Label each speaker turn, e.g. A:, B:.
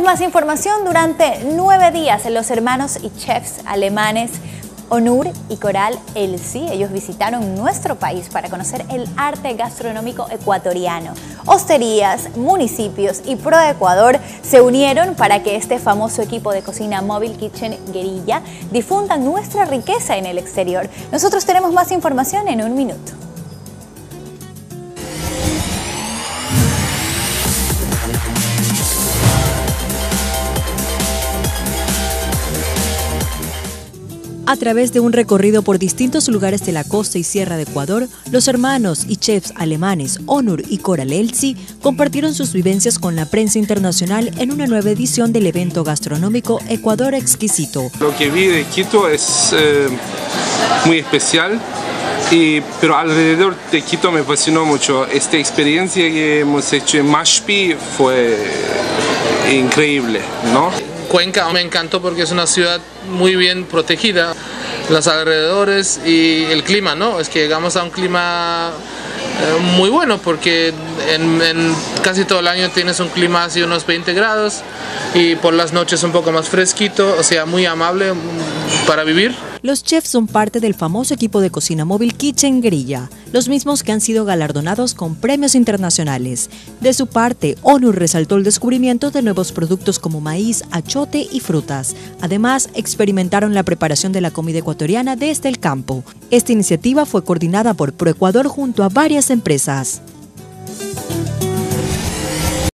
A: Tenemos más información. Durante 9 días, los hermanos y chefs alemanes Onur y Coral Elsi, ellos visitaron nuestro país para conocer el arte gastronómico ecuatoriano. Hosterías, municipios y ProEcuador se unieron para que este famoso equipo de cocina Mobile Kitchen Guerrilla difundan nuestra riqueza en el exterior. Nosotros tenemos más información en un minuto.
B: A través de un recorrido por distintos lugares de la costa y sierra de Ecuador, los hermanos y chefs alemanes Onur y Coral Elsi compartieron sus vivencias con la prensa internacional en una nueva edición del evento gastronómico Ecuador Exquisito.
C: Lo que vi de Quito es muy especial, pero alrededor de Quito me fascinó mucho. Esta experiencia que hemos hecho en Mashpi fue increíble, ¿no?
D: Cuenca me encantó porque es una ciudad muy bien protegida, los alrededores y el clima, ¿no? Es que llegamos a un clima muy bueno porque en casi todo el año tienes un clima así unos 20 grados y por las noches un poco más fresquito, o sea, muy amable para vivir.
B: Los chefs son parte del famoso equipo de cocina Mobile Kitchen Guerrilla, los mismos que han sido galardonados con premios internacionales. De su parte, Onur resaltó el descubrimiento de nuevos productos como maíz, achote y frutas. Además, experimentaron la preparación de la comida ecuatoriana desde el campo. Esta iniciativa fue coordinada por ProEcuador junto a varias empresas.